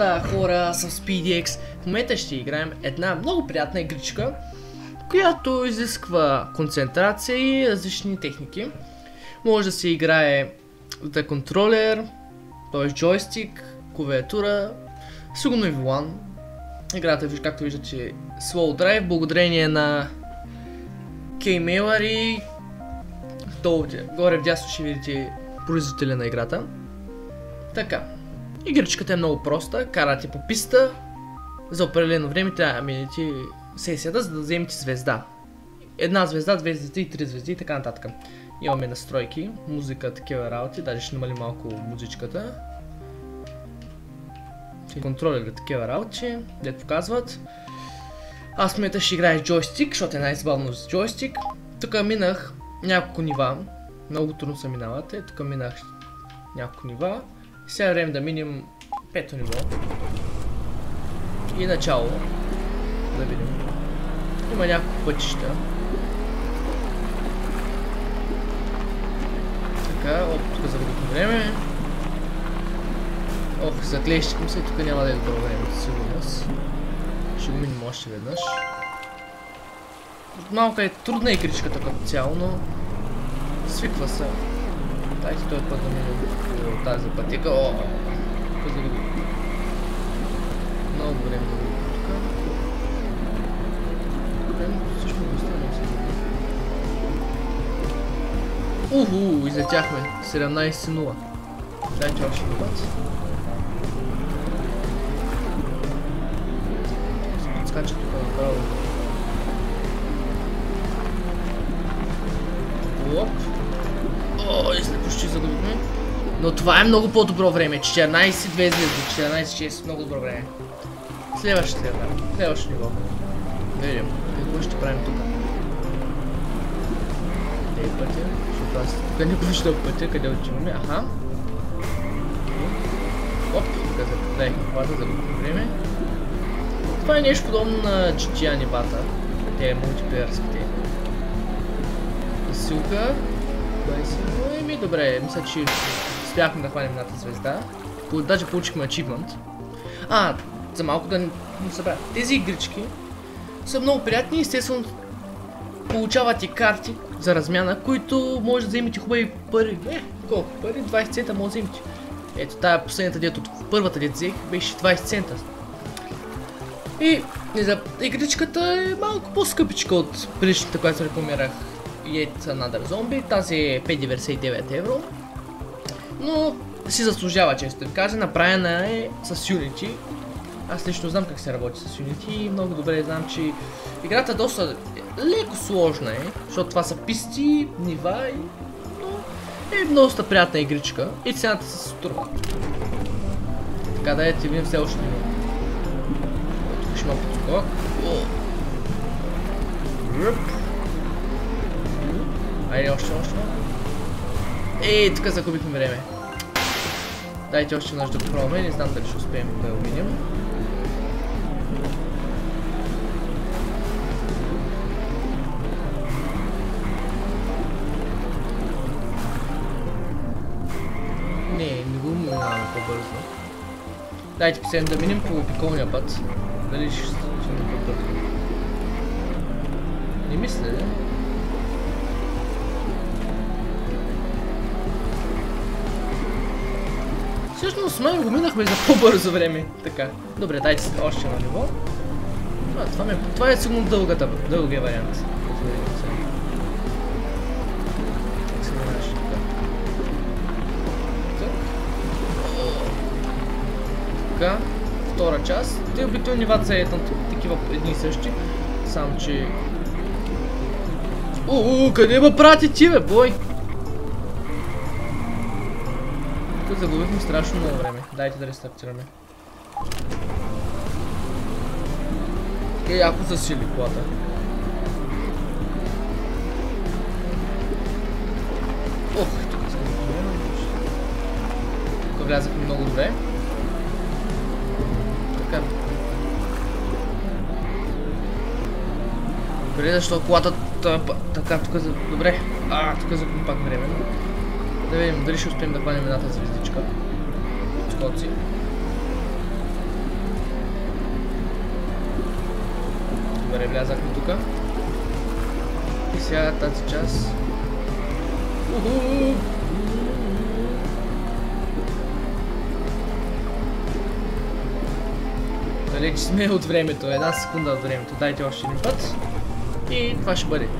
става, хора, с PDX. В момента ще играем една много приятна игричка, която изисква концентрация и различни техники. Може да се играе за контролер, т.е. джойстик, клавиатура, сигурно и волан. Играта, както виждате, Slow Drive, благодарение на K-Mailer и горе вдясно ще видите производителя на играта. Така, игричката е много проста, карате по писта, за определено време трябва да минете сесията, за да вземете звезда. Една звезда, две звезди, три звезди и така нататък. Имаме настройки, музика, такива работи, даже ще намали малко музичката. Контролери, такива работи, дето показват. Аз в момента ще играя с джойстик, защото е най-забавно с джойстик. Тук минах няколко нива, много трудно се минавате, тук минах няколко нива. Сега е време да минем пето ниво. И начало. Да видим. Има няколко пътища. Така, тук загубихме време. Ох, заклещикам се и тук няма да е добро време, със сигурност. Ще го минем още веднъж. Малко е трудна игричката като цяло, но свиква се. Дайте този път да минем от тази пътека. О, тук загубих. Много време да видим тук. Също го оставям сега. Излетяхме. 17-0. Дайте още един път. Скача тук направо. Оп. О, почти загубихме. Но това е много по-добро време. 14-2 звезди, 14-6, много добро време. Следващия ниво. Да видим, какво ще правим тук. Къде е пътя? Защото аз тук не виждам пътя, къде отиваме. Аха. Оп, тук задаехме хвата, загубихме време. Това е нещо подобно на GTA нивата. Те мултиплеерските. Засилка. 20. Еми добре, мисля, че успяхме да хванем едната звезда. Даже получихме ачивмент. За малко да не събра. Тези игрички са много приятни и естествено получавате карти за размяна, които може да вземете хубави пари. Колко пари? 20 цента може да вземете. Ето тая последната дето от първата дето взех беше 20 цента. И игричката е малко по-скъпичка от предишната, която се рекламирах. Yet Another Zombie. Тази е 5,99 евро. Но си заслужава, често да ви кажа. Направена е с Unity. Аз лично знам как се работи с Unity и много добре знам, че играта доста леко сложна е, защото това са писти, нива и... но е доста приятна игричка и цената се струва. Така да ете видим все още ниво. Тук ще има подскок. Айде още. Тук загубихме време. Дайте още веднъж да го пробваме, не знам дали ще успеем да го видим. Не го минаваме по-бързо. Дайте последно да минем по обиколния път. Дали ще не по-бързо. Не мисля, да? Всъщност май го минахме за по-бързо време. Така. Добре, дайте още на ниво. Това е сигурно дългия вариант. Така. Втора част. Те обикновено нивата са такива едни и същи. Само че... къде ме прати ти, бе, бой? Тук загубихме страшно много време. Дайте да рестартираме. Яко засили колата. Тук загубихме време. Тук влязахме много добре. Така. Добре, защо колата така тук за... Добре. Тук загубим пак време. Да видим дали ще успеем да хванем едната звездичка. Скоци. Добре, влязахме тука. И сега тази част. Далеч сме от времето, една секунда от времето. Дайте още един път. И това ще бъде.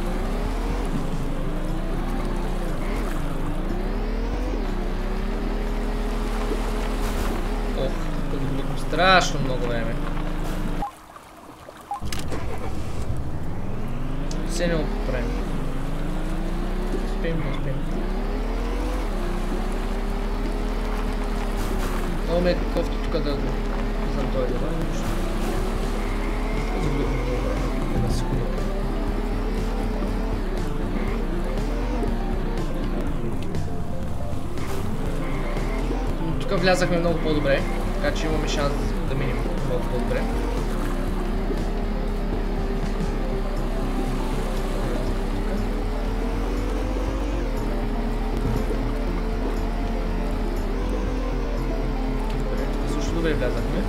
Ох, тук губихме страшно много време. Все не го поправим. Успеем, не успеем. Много ме е кофти тук да го... Не знам това е добре, но нищо. Загубихме много време. Една секунда. Тук влязахме много по-добре, така че имаме шанс да минем много по-добре. Добре влязахме.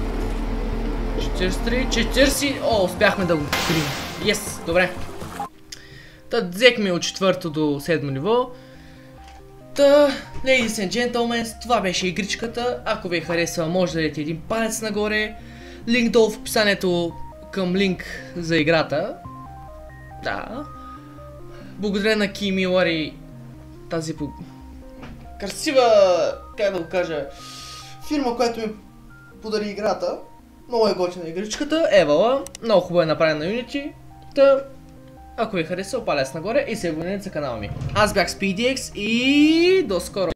43, 40... О, успяхме да го открием. Yes, добре. Та взехме от 4 до 7 ниво. Та, ladies and gentlemen, това беше игричката. Ако ви е харесала, може да дадете един палец нагоре. Линк долу в описанието към линк за играта. Да. Благодаря на Кими Лари тази красива, как да го кажа, фирма, която ми подари играта. Много е готина игричката, евала, много хубаво е направена на Unity. Та, ако ви е харесал, палец нагоре и се абонирайте за канала ми. Аз бях SpeedyX и до скоро!